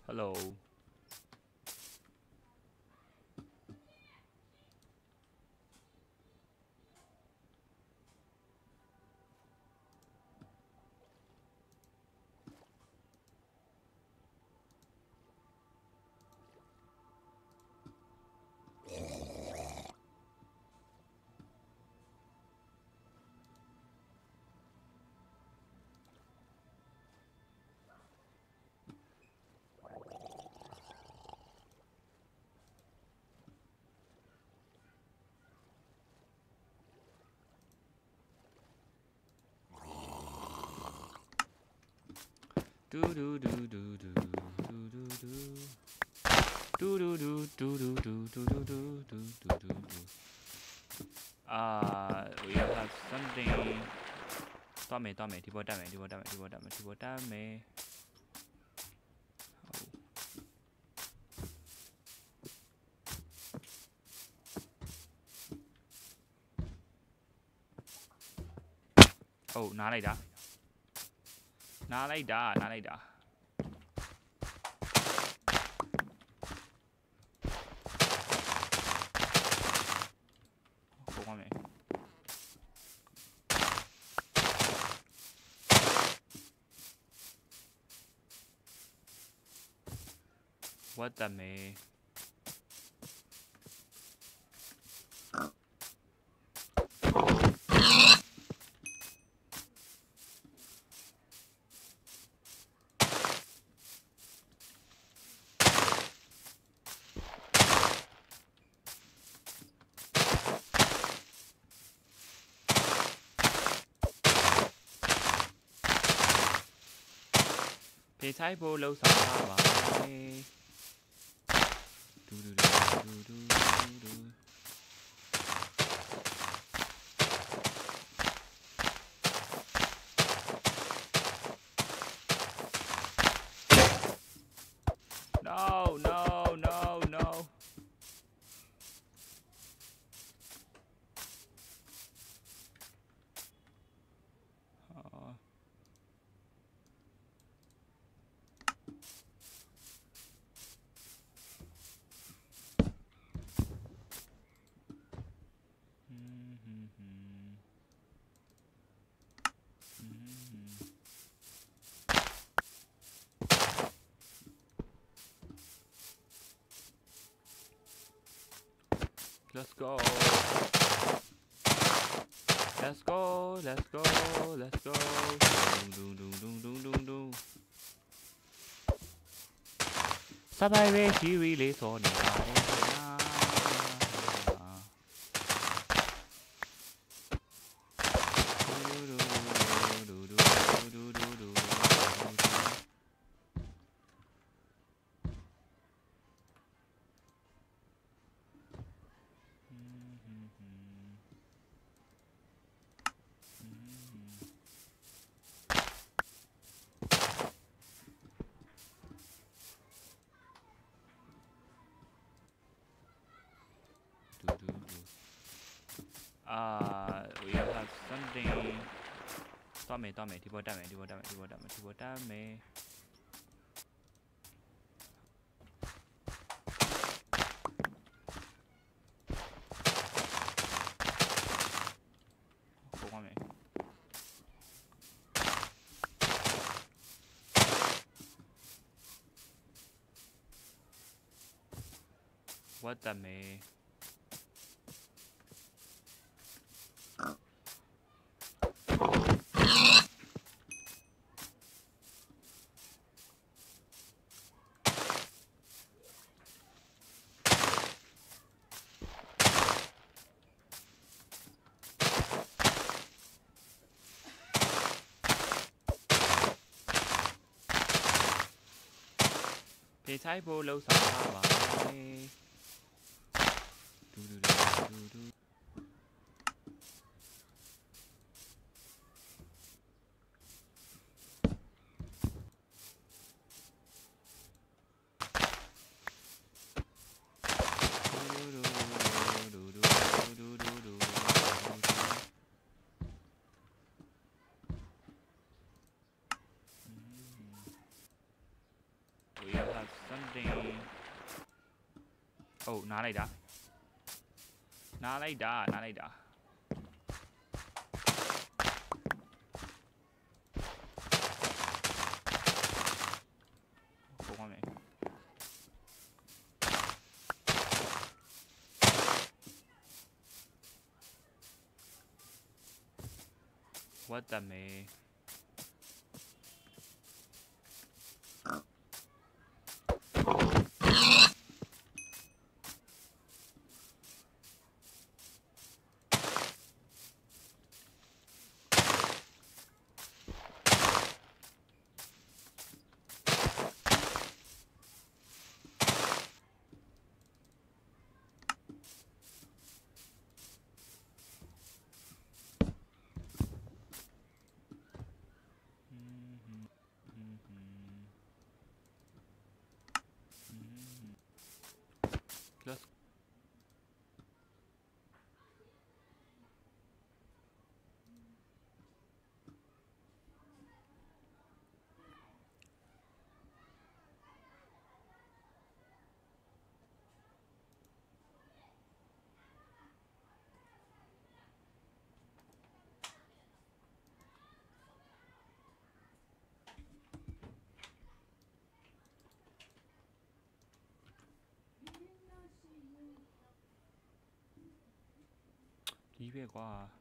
Hello. Do do do do do do do do. Do do do do do do do do do do do do. We have something. Tome, tipo dame. Oh, 拿嚟打。好翻未 ？What the 未？皮踩步老實下位。嘟嘟嘟嘟嘟嘟嘟。No, no, no, no. Let's go. Let's go. Let's go. Let's go. Do do do do do do. Sabay si really so ni we have something. Tome, tipo dame.好翻未 ？What the 未？皮踩步老實下位。嘟嘟嘟嘟嘟。We have ဟုတ်နားလိုက်တာနားလိုက်တာပုံရမယ် What the me ဒီပဲကွာ